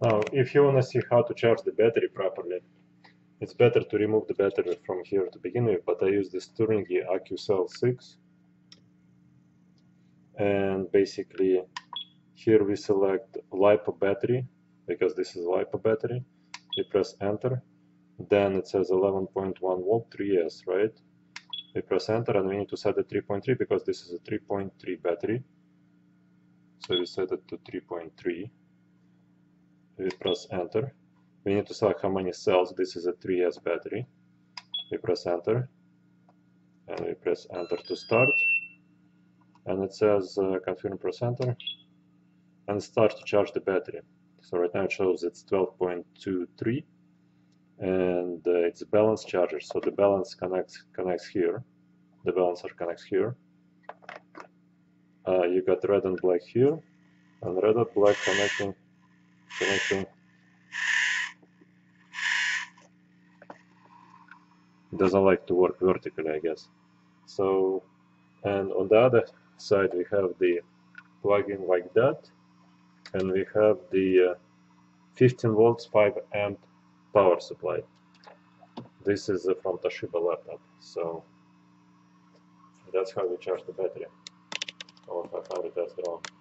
Now, if you want to see how to charge the battery properly, it's better to remove the battery from here to begin with, but I use this Turnigy AccuCell 6. And basically, here we select LiPo battery, because this is LiPo battery. We press enter. Then it says 11.1 volt 3S, right? We press enter and we need to set it 3.3 because this is a 3.3 battery. So we set it to 3.3. We press enter. We need to select how many cells. This is a 3S battery. We press enter. And we press enter to start. And it says confirm, press enter. And it starts to charge the battery. So right now it shows it's 12.23. And it's a balance charger. So the balance connects here. The balancer connects here. You got red and black here. And red and black connecting. It doesn't like to work vertically, I guess. So, and on the other side we have the plug-in like that, and we have the 15 volts 5 amp power supply. This is from Toshiba laptop, so that's how we charge the battery of 500S ROM.